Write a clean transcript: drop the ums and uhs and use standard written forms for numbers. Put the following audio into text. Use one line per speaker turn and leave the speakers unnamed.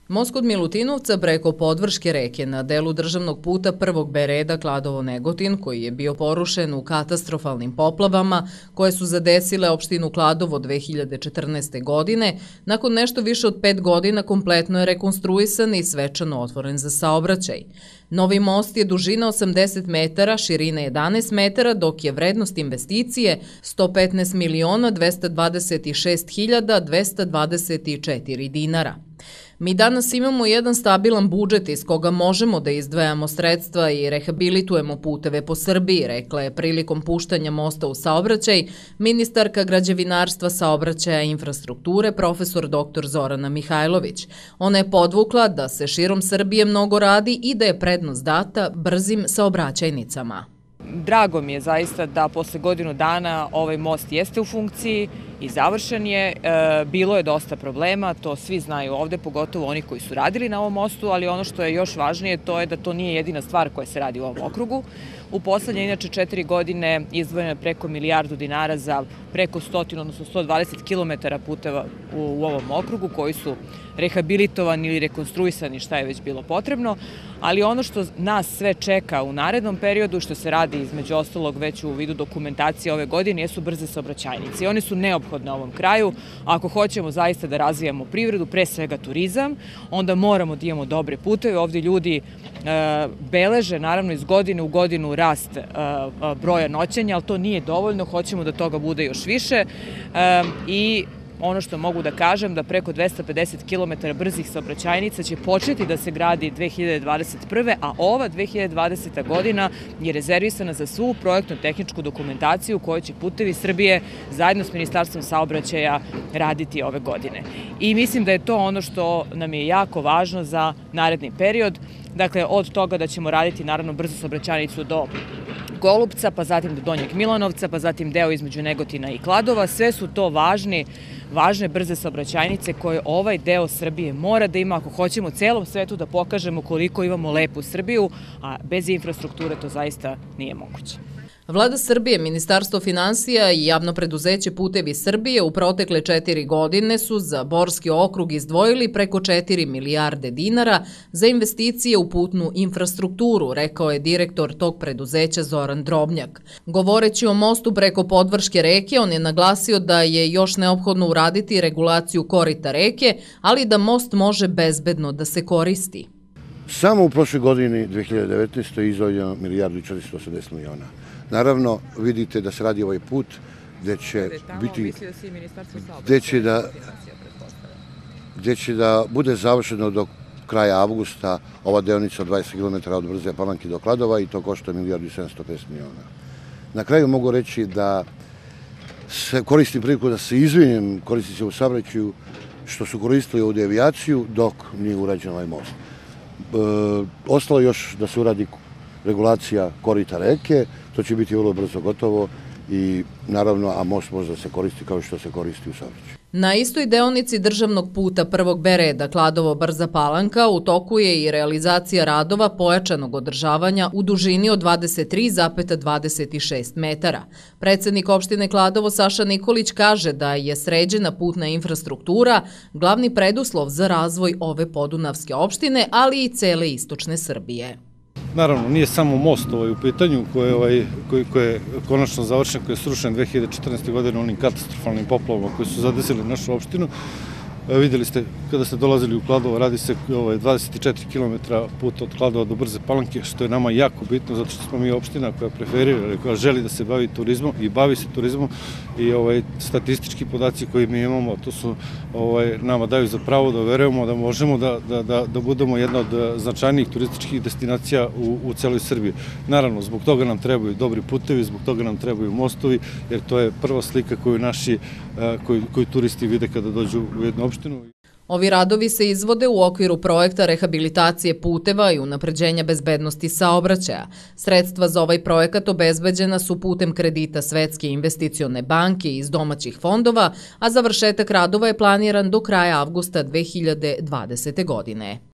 Most kod Milutinovca preko Podvrške reke na delu državnog puta prvog B reda Kladovo-Negotin, koji je bio porušen u katastrofalnim poplavama koje su zadesile opštinu Kladovo 2014. godine, nakon nešto više od 5 godina kompletno je rekonstruisan i svečano otvoren za saobraćaj. Novi most je dužina 80 metara, širine 11 metara, dok je vrednost investicije 115.226.224 dinara. Mi danas imamo jedan stabilan budžet iz koga možemo da izdvajamo sredstva i rehabilitujemo puteve po Srbiji, rekla je prilikom puštanja mosta u saobraćaj ministarka građevinarstva, saobraćaja i infrastrukture profesor dr. Zorana Mihajlović. Ona je podvukla da se širom Srbije mnogo radi i da je prednost data brzim saobraćajnicama.
Drago mi je zaista da posle godinu dana ovaj most jeste u funkciji i završen je. Bilo je dosta problema, to svi znaju ovde, pogotovo oni koji su radili na ovom mostu, ali ono što je još važnije to je da to nije jedina stvar koja se radi u ovom okrugu. U poslednje, inače, 4 godine izdvojeno je preko milijardu dinara za preko 100, odnosno 120 kilometara puteva u ovom okrugu koji su rehabilitovani ili rekonstruisani, šta je već bilo potrebno, ali ono što nas sve čeka u narednom periodu, što se radi između ostalog već u vidu dokumentacije ove godine, jesu brze saobraćajnice i one su neophodne ovom kraju. Ako hoćemo zaista da razvijamo privredu, pre svega turizam, onda moramo da imamo dobre puteve. Ovdje ljudi beleže naravno iz godine u godinu rast broja noćenja, ali to nije dovoljno, hoćemo da toga bude još više i ono što mogu da kažem da preko 250 km brzih saobraćajnica će početi da se gradi 2021. a ova 2020. godina je rezervisana za svu projektno-tehničku dokumentaciju koju će Putevi Srbije zajedno s Ministarstvom saobraćaja raditi ove godine. I mislim da je to ono što nam je jako važno za naredni period. Dakle, od toga da ćemo raditi naravno brzu saobraćajnicu do Golupca, pa zatim do Donjeg Milanovca, pa zatim deo između Negotina i Kladova. Sve su to važne brze saobraćajnice koje ovaj deo Srbije mora da ima ako hoćemo celom svetu da pokažemo koliko imamo lepu Srbiju, a bez infrastrukture to zaista nije moguće.
Vlada Srbije, Ministarstvo finansija i javno preduzeće Putevi Srbije u protekle 4 godine su za Borski okrug izdvojili preko 4 milijarde dinara za investicije u putnu infrastrukturu, rekao je direktor tog preduzeća Zoran Drobnjak. Govoreći o mostu preko Podvrške reke, on je naglasio da je još neophodno uraditi regulaciju korita reke, ali da most može bezbedno da se koristi.
Samo u prošloj godini, 2019. je izdvojeno milijardu i 480 miliona. Naravno, vidite da se radi ovaj put gde će da bude završeno do kraja avgusta ova deonica od 20 km od Brze Palanke do Kladova i to košta milijardu i 750 miliona. Na kraju mogu reći da se koristim priliku da se izvinim korisnici u saobraćaju što su koristili ovdje avijaciju dok nije urađen ovaj most. Ostalo još da se uradi regulacija korita reke, to će biti vrlo brzo gotovo i naravno, a most može da se koristi kao što se koristi u saobraćaju.
Na istoj deonici državnog puta prvog B reda Kladovo-Brza Palanka u toku je i realizacija radova pojačanog održavanja u dužini od 23,26 metara. Predsednik opštine Kladovo Saša Nikolić kaže da je sređena putna infrastruktura glavni preduslov za razvoj ove podunavske opštine, ali i cele istočne Srbije.
Naravno, nije samo most u pitanju koji je konačno završen, koji je srušen 2014. godine onim katastrofalnim poplavama koji su zadesili našu opštinu. Vidjeli ste, kada ste dolazili u Kladovo, radi se 24 km puta od Kladova do Brze Palanke, što je nama jako bitno, zato što smo mi opština koja preferira, koja želi da se bavi turizmom i bavi se turizmom i statistički podaci koji mi imamo, to su nama daju za pravo da verujemo da možemo da budemo jedna od značajnijih turističkih destinacija u celoj Srbiji. Naravno, zbog toga nam trebaju dobri putevi, zbog toga nam trebaju mostovi, jer to je prva slika koju naši koji turisti vide kada dođu u jednu opštinu.
Ovi radovi se izvode u okviru projekta rehabilitacije puteva i unapređenja bezbednosti saobraćaja. Sredstva za ovaj projekat obezbeđena su putem kredita Svetske investicione banke iz domaćih fondova, a završetak radova je planiran do kraja avgusta 2020. godine.